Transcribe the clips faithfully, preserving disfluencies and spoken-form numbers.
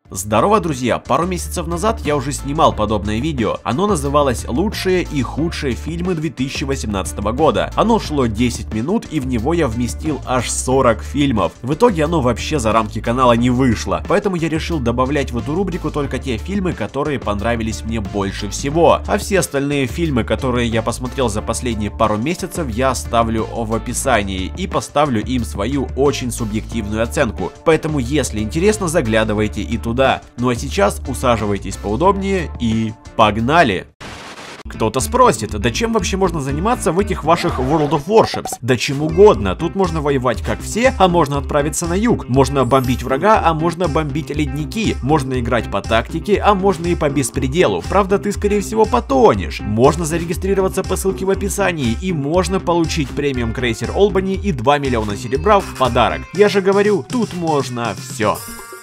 Здорово, друзья! Пару месяцев назад я уже снимал подобное видео. Оно называлось «Лучшие и худшие фильмы две тысячи восемнадцатого года». Оно шло десять минут, и в него я вместил аж сорок фильмов. В итоге оно вообще за рамки канала не вышло, поэтому я решил добавлять в эту рубрику только те фильмы, которые понравились мне больше всего. А все остальные фильмы, которые я посмотрел за последние пару месяцев, я оставлю в описании и поставлю им свою очень субъективную оценку. Поэтому, если интересно, заглядывайте и туда. Ну а сейчас усаживайтесь поудобнее и погнали! Кто-то спросит, да чем вообще можно заниматься в этих ваших World of Warships? Да чем угодно, тут можно воевать как все, а можно отправиться на юг, можно бомбить врага, а можно бомбить ледники, можно играть по тактике, а можно и по беспределу, правда ты скорее всего потонешь, можно зарегистрироваться по ссылке в описании и можно получить премиум крейсер Олбани и два миллиона серебра в подарок. Я же говорю, тут можно все.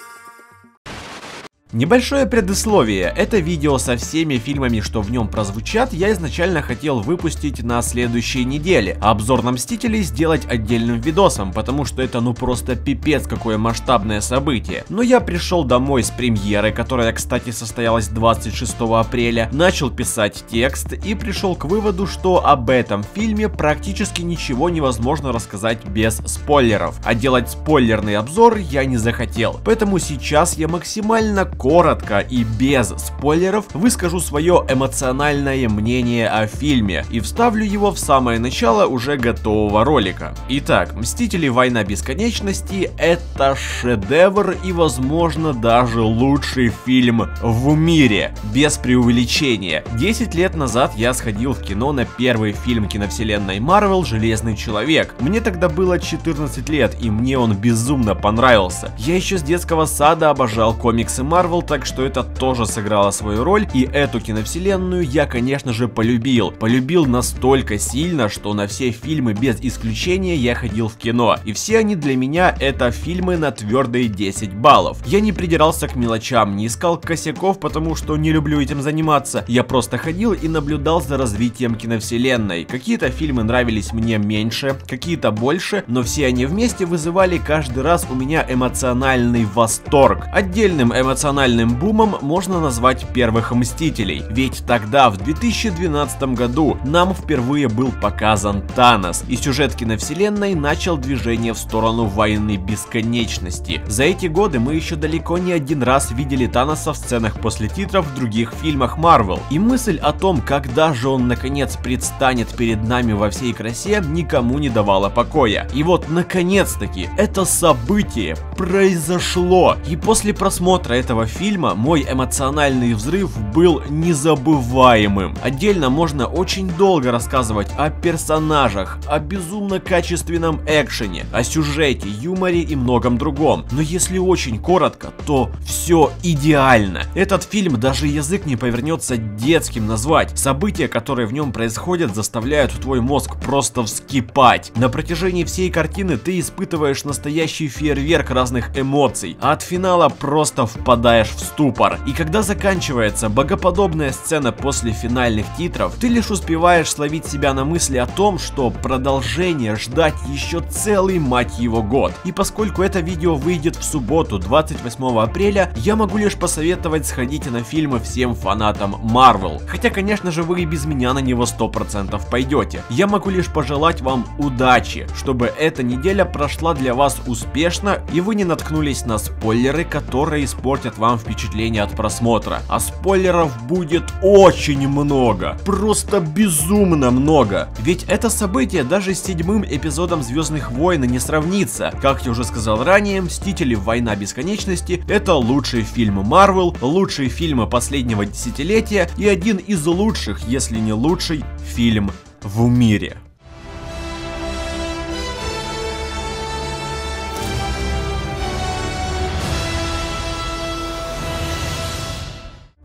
Небольшое предисловие. Это видео со всеми фильмами, что в нем прозвучат, я изначально хотел выпустить на следующей неделе. А обзор на Мстителей сделать отдельным видосом, потому что это ну просто пипец какое масштабное событие. Но я пришел домой с премьеры, которая, кстати, состоялась двадцать шестого апреля, начал писать текст и пришел к выводу, что об этом фильме практически ничего невозможно рассказать без спойлеров. А делать спойлерный обзор я не захотел. Поэтому сейчас я максимально коротко и без спойлеров выскажу свое эмоциональное мнение о фильме и вставлю его в самое начало уже готового ролика. Итак, Мстители: Война бесконечности — это шедевр и, возможно, даже лучший фильм в мире, без преувеличения. десять лет назад я сходил в кино на первый фильм киновселенной Marvel «Железный человек». Мне тогда было четырнадцать лет, и мне он безумно понравился. Я еще с детского сада обожал комиксы Marvel, так что это тоже сыграло свою роль, и эту киновселенную я, конечно же, полюбил. Полюбил настолько сильно, что на все фильмы без исключения я ходил в кино, и все они для меня это фильмы на твердые десять баллов. Я не придирался к мелочам, не искал косяков, потому что не люблю этим заниматься. Я просто ходил и наблюдал за развитием киновселенной. Какие-то фильмы нравились мне меньше, какие-то больше, но все они вместе вызывали каждый раз у меня эмоциональный восторг. Отдельным эмоциональным бумом можно назвать первых Мстителей, ведь тогда, в две тысячи двенадцатом году, нам впервые был показан Танос, и сюжет киновселенной начал движение в сторону войны бесконечности. За эти годы мы еще далеко не один раз видели Таноса в сценах после титров в других фильмах Marvel, и мысль о том, когда же он наконец предстанет перед нами во всей красе, никому не давала покоя. И вот, наконец-таки, это событие произошло, и после просмотра этого фильма мой эмоциональный взрыв был незабываемым. Отдельно можно очень долго рассказывать о персонажах, о безумно качественном экшене, о сюжете, юморе и многом другом. Но если очень коротко, то все идеально. Этот фильм даже язык не повернется детским назвать. События, которые в нем происходят, заставляют твой мозг просто вскипать. На протяжении всей картины ты испытываешь настоящий фейерверк разных эмоций, а от финала просто впадаешь в ступор. И когда заканчивается богоподобная сцена после финальных титров, ты лишь успеваешь словить себя на мысли о том, что продолжение ждать еще целый, мать его, год. И поскольку это видео выйдет в субботу, двадцать восьмого апреля, я могу лишь посоветовать сходить на фильмы всем фанатам Marvel. Хотя, конечно же, вы и без меня на него сто процентов пойдете. Я могу лишь пожелать вам удачи, чтобы эта неделя прошла для вас успешно и вы не наткнулись на спойлеры, которые испортят вам впечатление от просмотра. А спойлеров будет очень много, просто безумно много. Ведь это событие даже с седьмым эпизодом Звездных войн не сравнится. Как я уже сказал ранее, Мстители: Война бесконечности — это лучший фильм Marvel, лучший фильм последнего десятилетия и один из лучших, если не лучший, фильм в мире.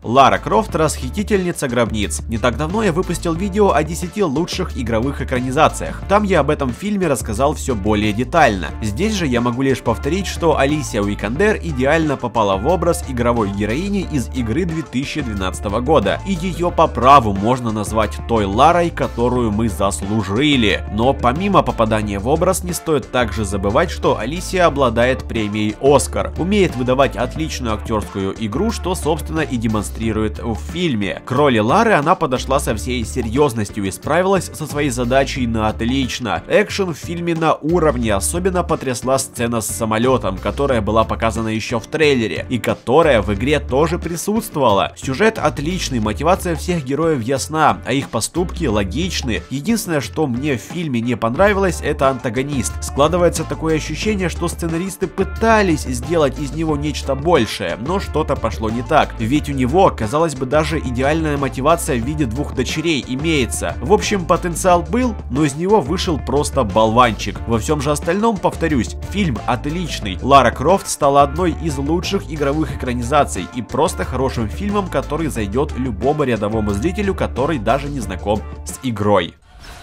Лара Крофт — расхитительница гробниц. Не так давно я выпустил видео о десяти лучших игровых экранизациях. Там я об этом фильме рассказал все более детально. Здесь же я могу лишь повторить, что Алисия Уикандер идеально попала в образ игровой героини из игры две тысячи двенадцатого года, и ее по праву можно назвать той Ларой, которую мы заслужили. Но помимо попадания в образ, не стоит также забывать, что Алисия обладает премией Оскар, умеет выдавать отличную актерскую игру, что собственно и демонстрирует в фильме. К роли Лары она подошла со всей серьезностью и справилась со своей задачей на отлично. Экшен в фильме на уровне, особенно потрясла сцена с самолетом, которая была показана еще в трейлере и которая в игре тоже присутствовала. Сюжет отличный, мотивация всех героев ясна, а их поступки логичны. Единственное, что мне в фильме не понравилось, это антагонист. Складывается такое ощущение, что сценаристы пытались сделать из него нечто большее, но что-то пошло не так. Ведь у него, казалось бы, даже идеальная мотивация в виде двух дочерей имеется. В общем, потенциал был, но из него вышел просто болванчик. Во всем же остальном, повторюсь, фильм отличный. Лара Крофт стала одной из лучших игровых экранизаций и просто хорошим фильмом, который зайдет любому рядовому зрителю, который даже не знаком с игрой.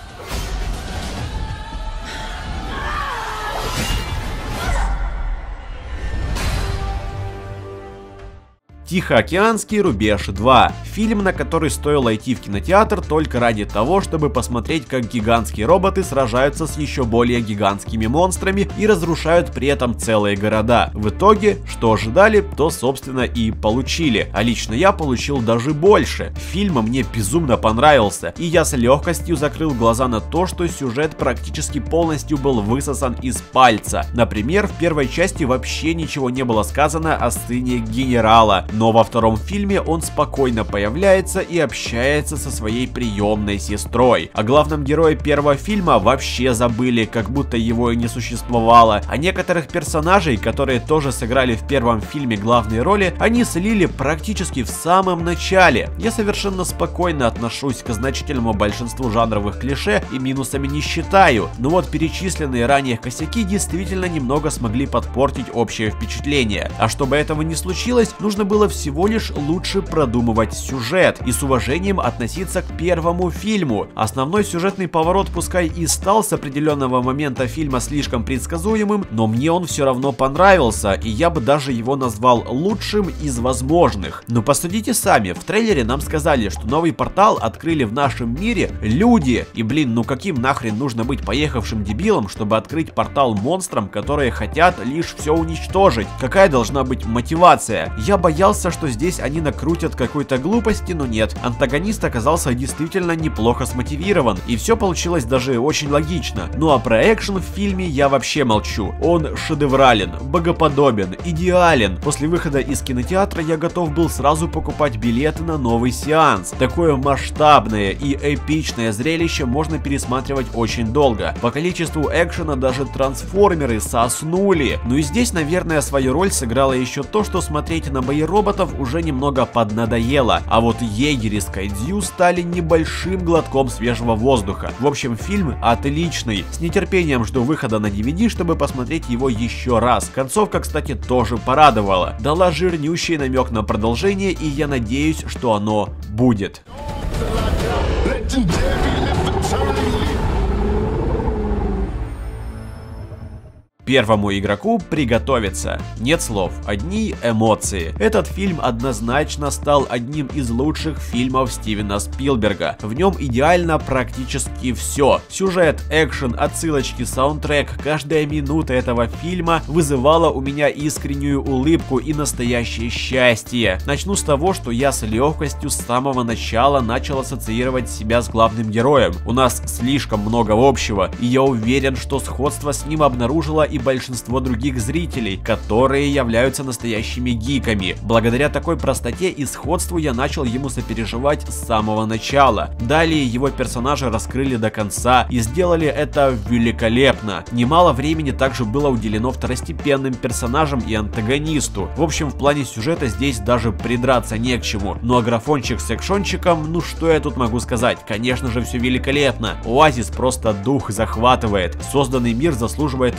Тихоокеанский рубеж два. Фильм, на который стоило идти в кинотеатр только ради того, чтобы посмотреть, как гигантские роботы сражаются с еще более гигантскими монстрами и разрушают при этом целые города. В итоге, что ожидали, то собственно и получили. А лично я получил даже больше. Фильм мне безумно понравился, и я с легкостью закрыл глаза на то, что сюжет практически полностью был высосан из пальца. Например, в первой части вообще ничего не было сказано о сыне генерала. Но во втором фильме он спокойно появляется и общается со своей приемной сестрой. О главном герое первого фильма вообще забыли, как будто его и не существовало. А некоторых персонажей, которые тоже сыграли в первом фильме главные роли, они слили практически в самом начале. Я совершенно спокойно отношусь к значительному большинству жанровых клише и минусами не считаю. Но вот перечисленные ранее косяки действительно немного смогли подпортить общее впечатление. А чтобы этого не случилось, нужно было всего лишь лучше продумывать сюжет и с уважением относиться к первому фильму. Основной сюжетный поворот пускай и стал с определенного момента фильма слишком предсказуемым, но мне он все равно понравился, и я бы даже его назвал лучшим из возможных. Но посудите сами, в трейлере нам сказали, что новый портал открыли в нашем мире люди. И блин, ну каким нахрен нужно быть поехавшим дебилом, чтобы открыть портал монстрам, которые хотят лишь все уничтожить? Какая должна быть мотивация? Я боялся, что здесь они накрутят какой-то глупости, но нет. Антагонист оказался действительно неплохо смотивирован, и все получилось даже очень логично. Ну а про экшен в фильме я вообще молчу. Он шедеврален, богоподобен, идеален. После выхода из кинотеатра я готов был сразу покупать билеты на новый сеанс. Такое масштабное и эпичное зрелище можно пересматривать очень долго. По количеству экшена даже трансформеры соснули. Ну и здесь, наверное, свою роль сыграло еще то, что смотреть на бои роботов уже немного поднадоело, а вот егери и Скайдзю стали небольшим глотком свежего воздуха. В общем, фильм отличный. С нетерпением жду выхода на ди ви ди, чтобы посмотреть его еще раз. Концовка, кстати, тоже порадовала. Дала жирнющий намек на продолжение, и я надеюсь, что оно будет. Первому игроку приготовиться. Нет слов, одни эмоции. Этот фильм однозначно стал одним из лучших фильмов Стивена Спилберга. В нем идеально практически все. Сюжет, экшен, отсылочки, саундтрек, каждая минута этого фильма вызывала у меня искреннюю улыбку и настоящее счастье. Начну с того, что я с легкостью с самого начала начал ассоциировать себя с главным героем. У нас слишком много общего, и я уверен, что сходство с ним обнаружило и большинство других зрителей, которые являются настоящими гиками. Благодаря такой простоте и сходству я начал ему сопереживать с самого начала. Далее его персонажа раскрыли до конца и сделали это великолепно. Немало времени также было уделено второстепенным персонажам и антагонисту. В общем, в плане сюжета здесь даже придраться не к чему. Ну а графончик с экшончиком, ну что я тут могу сказать? Конечно же, все великолепно. Оазис просто дух захватывает. Созданный мир заслуживает высших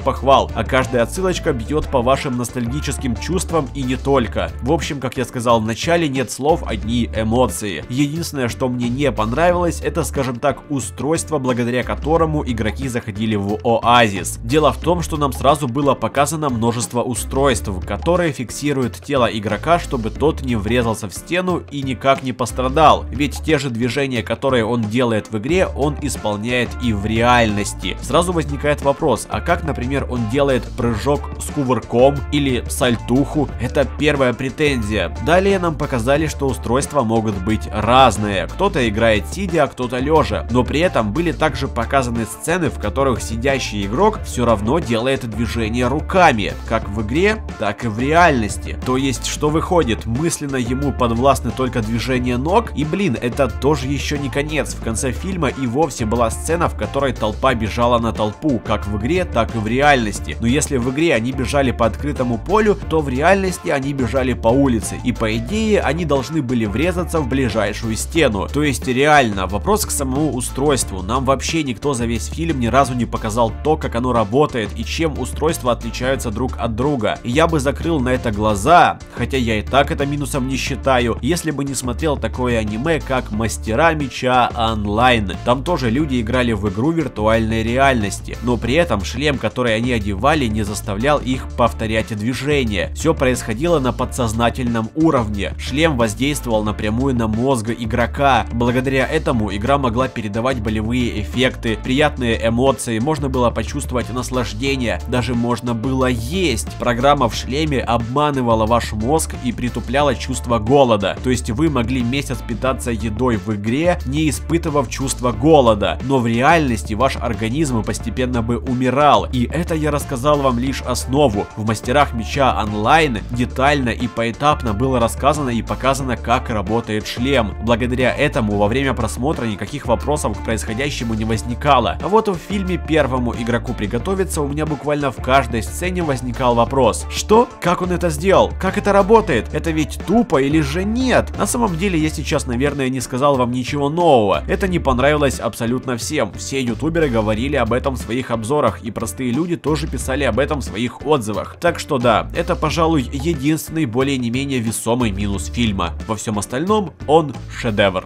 похвал, а каждая отсылочка бьет по вашим ностальгическим чувствам и не только. В общем, как я сказал в начале, нет слов, одни эмоции. Единственное, что мне не понравилось, это, скажем так, устройство, благодаря которому игроки заходили в Оазис. Дело в том, что нам сразу было показано множество устройств, которые фиксируют тело игрока, чтобы тот не врезался в стену и никак не пострадал. Ведь те же движения, которые он делает в игре, он исполняет и в реальности. Сразу возникает вопрос, а как, например, он делает прыжок с кувырком или сальтуху? Это первая претензия. Далее нам показали, что устройства могут быть разные. Кто-то играет сидя, а кто-то лежа. Но при этом были также показаны сцены, в которых сидящий игрок все равно делает движение руками, как в игре, так и в реальности. То есть, что выходит, мысленно ему подвластны только движения ног, и блин, это тоже еще не конец. В конце фильма и вовсе была сцена, в которой толпа бежала на толпу, как в игре, так и в реальности. Но если в игре они бежали по открытому полю, то в реальности они бежали по улице, и по идее они должны были врезаться в ближайшую стену. То есть реально, вопрос к самому устройству. Нам вообще никто за весь фильм ни разу не показал то, как оно работает и чем устройства отличаются друг от друга. И я бы закрыл на это глаза, хотя я и так это минусом не считаю, если бы не смотрел такое аниме, как Мастера Меча Онлайн. Там тоже люди играли в игру виртуальной реальности, но при этом шлем, который они одевали, не заставлял их повторять движения. Все происходило на подсознательном уровне. Шлем воздействовал напрямую на мозг игрока. Благодаря этому игра могла передавать болевые эффекты, приятные эмоции, можно было почувствовать наслаждение, даже можно было есть. Программа в шлеме обманывала ваш мозг и притупляла чувство голода. То есть вы могли месяц питаться едой в игре, не испытывав чувство голода, но в реальности ваш организм постепенно бы умирал. И это я рассказал вам лишь основу. В Мастерах Меча Онлайн детально и поэтапно было рассказано и показано, как работает шлем. Благодаря этому во время просмотра никаких вопросов к происходящему не возникало. А вот в фильме «Первому игроку приготовиться» у меня буквально в каждой сцене возникал вопрос: что? Как он это сделал? Как это работает? Это ведь тупо или же нет? На самом деле я сейчас, наверное, не сказал вам ничего нового. Это не понравилось абсолютно всем. Все ютуберы говорили об этом в своих обзорах, и простые люди тоже писали об этом в своих отзывах. Так что да, это, пожалуй, единственный более не менее весомый минус фильма. Во всем остальном он шедевр.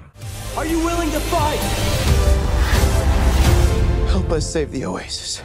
Help us save the Oasis.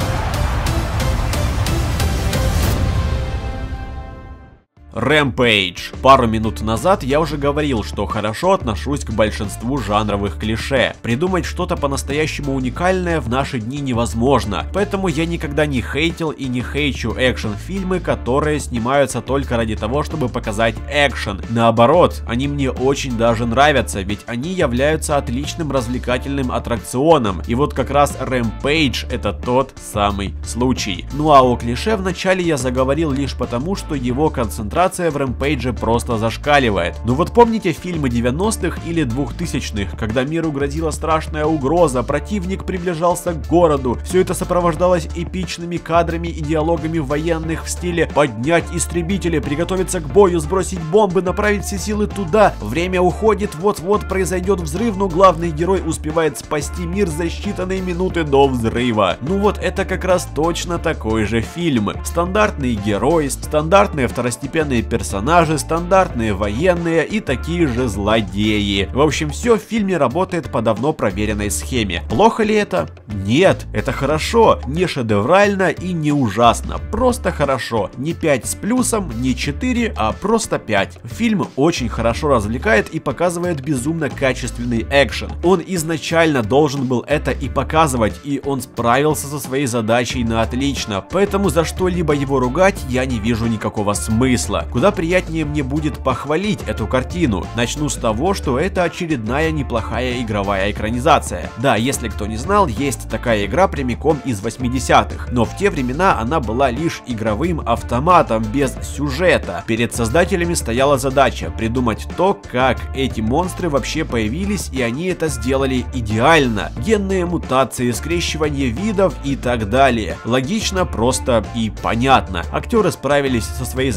Rampage. Пару минут назад я уже говорил, что хорошо отношусь к большинству жанровых клише. Придумать что-то по-настоящему уникальное в наши дни невозможно, поэтому я никогда не хейтил и не хейчу экшн-фильмы, которые снимаются только ради того, чтобы показать экшен. Наоборот, они мне очень даже нравятся, ведь они являются отличным развлекательным аттракционом, и вот как раз Rampage это тот самый случай. Ну а о клише вначале я заговорил лишь потому, что его концентрация в Рэмпейдже просто зашкаливает. Ну вот помните фильмы девяностых или двухтысячных, когда миру грозила страшная угроза, противник приближался к городу, все это сопровождалось эпичными кадрами и диалогами военных в стиле «поднять истребители, приготовиться к бою, сбросить бомбы, направить все силы туда, время уходит, вот-вот произойдет взрыв, но главный герой успевает спасти мир за считанные минуты до взрыва». Ну вот это как раз точно такой же фильм. Стандартный герой, стандартные второстепенные персонажи, стандартные военные и такие же злодеи. В общем, все в фильме работает по давно проверенной схеме. Плохо ли это? Нет, это хорошо, не шедеврально и не ужасно, просто хорошо. Не пять с плюсом, не четыре, а просто пять. Фильм очень хорошо развлекает и показывает безумно качественный экшен. Он изначально должен был это и показывать, и он справился со своей задачей на отлично, поэтому за что-либо его ругать я не вижу никакого смысла. Куда приятнее мне будет похвалить эту картину. Начну с того, что это очередная неплохая игровая экранизация. Да, если кто не знал, есть такая игра прямиком из восьмидесятых, но в те времена она была лишь игровым автоматом без сюжета. Перед создателями стояла задача придумать то, как эти монстры вообще появились, и они это сделали идеально. Генные мутации, скрещивание видов и так далее. Логично, просто и понятно. Актеры справились со своей задачей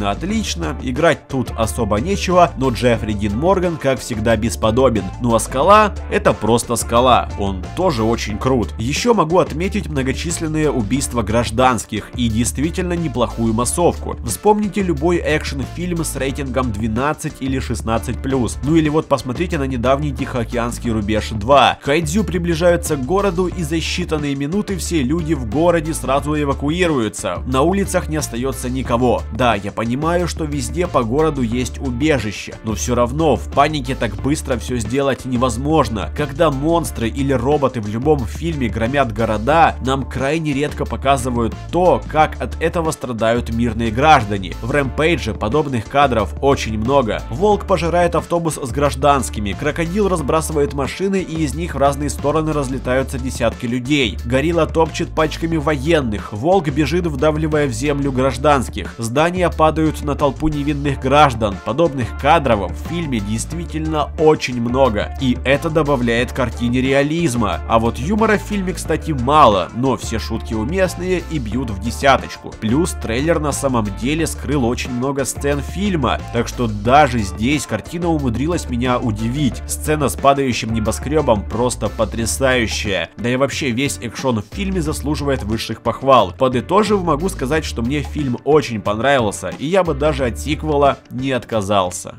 картина отлично, играть тут особо нечего, но Джеффри Дин Морган, как всегда, бесподобен. Ну а Скала — это просто Скала, он тоже очень крут. Еще могу отметить многочисленные убийства гражданских и действительно неплохую массовку. Вспомните любой экшн-фильм с рейтингом двенадцать или шестнадцать плюс. Ну или вот посмотрите на недавний Тихоокеанский рубеж два. Хайдзю приближаются к городу, и за считанные минуты все люди в городе сразу эвакуируются. На улицах не остается никого. Да, я понимаю, что везде по городу есть убежище, но все равно в панике так быстро все сделать невозможно. Когда монстры или роботы в любом фильме громят города, нам крайне редко показывают то, как от этого страдают мирные граждане. В Рэмпейдже подобных кадров очень много. Волк пожирает автобус с гражданскими, крокодил разбрасывает машины, и из них в разные стороны разлетаются десятки людей. Горилла топчет пачками военных, волк бежит, вдавливая в землю гражданских. Здания падают на толпу невинных граждан. Подобных кадров в фильме действительно очень много, и это добавляет картине реализма. А вот юмора в фильме, кстати, мало, но все шутки уместные и бьют в десяточку. Плюс трейлер на самом деле скрыл очень много сцен фильма, так что даже здесь картина умудрилась меня удивить. Сцена с падающим небоскребом просто потрясающая. Да и вообще весь экшон в фильме заслуживает высших похвал. Подытожив, могу сказать, что мне фильм очень понравился, и я бы даже от сиквела не отказался.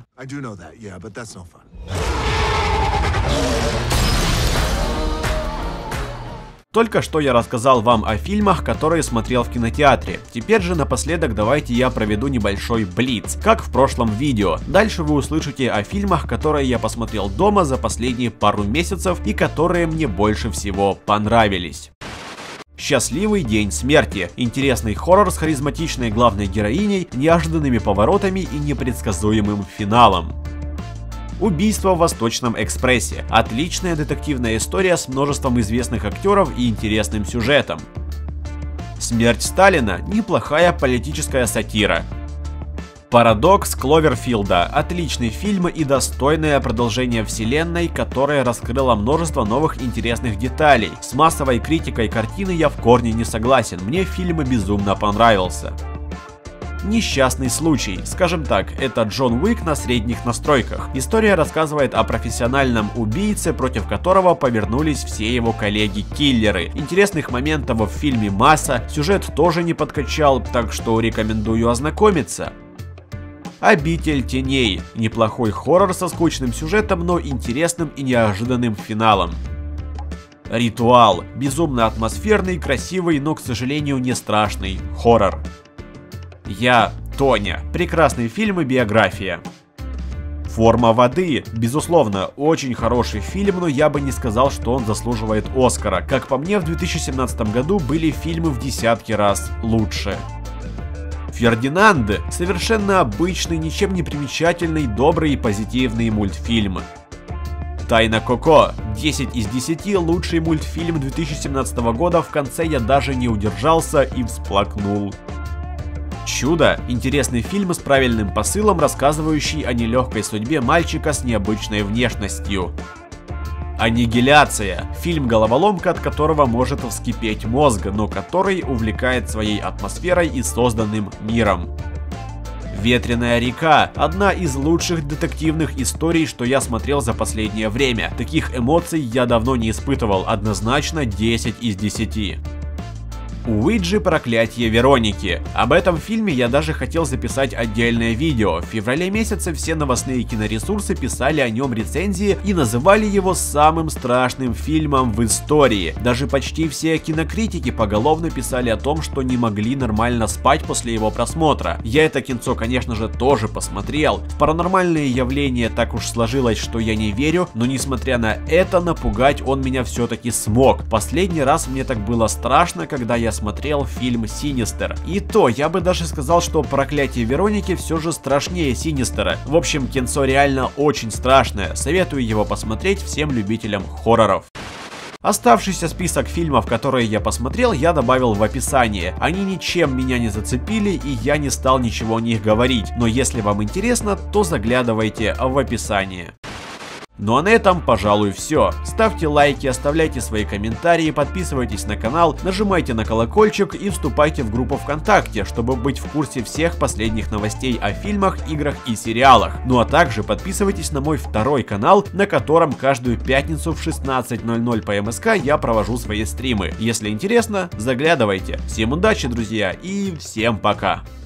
Только что я рассказал вам о фильмах, которые смотрел в кинотеатре. Теперь же напоследок давайте я проведу небольшой блиц, как в прошлом видео. Дальше вы услышите о фильмах, которые я посмотрел дома за последние пару месяцев и которые мне больше всего понравились. Счастливый день смерти. Интересный хоррор с харизматичной главной героиней, неожиданными поворотами и непредсказуемым финалом. Убийство в Восточном экспрессе. Отличная детективная история с множеством известных актеров и интересным сюжетом. Смерть Сталина. Неплохая политическая сатира. Парадокс Кловерфилда. Отличный фильм и достойное продолжение вселенной, которая раскрыла множество новых интересных деталей. С массовой критикой картины я в корне не согласен, мне фильм безумно понравился. Несчастный случай. Скажем так, это Джон Уик на средних настройках. История рассказывает о профессиональном убийце, против которого повернулись все его коллеги-киллеры. Интересных моментов в фильме масса, сюжет тоже не подкачал, так что рекомендую ознакомиться. Обитель теней. Неплохой хоррор со скучным сюжетом, но интересным и неожиданным финалом. Ритуал. Безумно атмосферный, красивый, но, к сожалению, не страшный хоррор. Я, Тоня. Прекрасный фильм и биография. Форма воды. Безусловно, очень хороший фильм, но я бы не сказал, что он заслуживает Оскара. Как по мне, в две тысячи семнадцатом году были фильмы в десятки раз лучше. Фердинанд. Совершенно обычный, ничем не примечательный, добрый и позитивный мультфильм. Тайна Коко. десять из десяти, лучший мультфильм две тысячи семнадцатого года, в конце я даже не удержался и всплакнул. Чудо. Интересный фильм с правильным посылом, рассказывающий о нелегкой судьбе мальчика с необычной внешностью. Аннигиляция. Фильм головоломка, от которого может вскипеть мозг, но который увлекает своей атмосферой и созданным миром. Ветреная река. Одна из лучших детективных историй, что я смотрел за последнее время. Таких эмоций я давно не испытывал, однозначно десять из десяти. Уиджи проклятие Вероники. Об этом фильме я даже хотел записать отдельное видео. В феврале месяце все новостные киноресурсы писали о нем рецензии и называли его самым страшным фильмом в истории. Даже почти все кинокритики поголовно писали о том, что не могли нормально спать после его просмотра. Я это кинцо, конечно же, тоже посмотрел. В паранормальные явления так уж сложилось, что я не верю, но несмотря на это, напугать он меня все-таки смог. Последний раз мне так было страшно, когда я смотрел фильм Синистер. И то, я бы даже сказал, что проклятие Вероники все же страшнее Синистера. В общем, кинцо реально очень страшное. Советую его посмотреть всем любителям хорроров. Оставшийся список фильмов, которые я посмотрел, я добавил в описание. Они ничем меня не зацепили, и я не стал ничего о них говорить. Но если вам интересно, то заглядывайте в описание. Ну а на этом, пожалуй, все. Ставьте лайки, оставляйте свои комментарии, подписывайтесь на канал, нажимайте на колокольчик и вступайте в группу ВКонтакте, чтобы быть в курсе всех последних новостей о фильмах, играх и сериалах. Ну а также подписывайтесь на мой второй канал, на котором каждую пятницу в шестнадцать ноль ноль по эм эс ка я провожу свои стримы. Если интересно, заглядывайте. Всем удачи, друзья, и всем пока!